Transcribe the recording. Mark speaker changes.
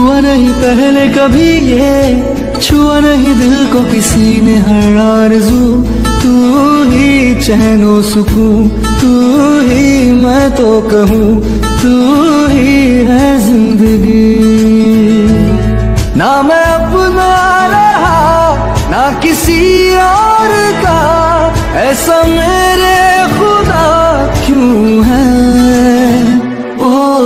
Speaker 1: हुआ नहीं पहले कभी ये, छुआ नहीं दिल को किसी ने हर आरज़ू। तू ही चैनो सुकून, तू ही मैं तो कहूँ, तू ही है जिंदगी। ना मैं अपना रहा ना किसी और का, ऐसा मेरे खुदा क्यों है।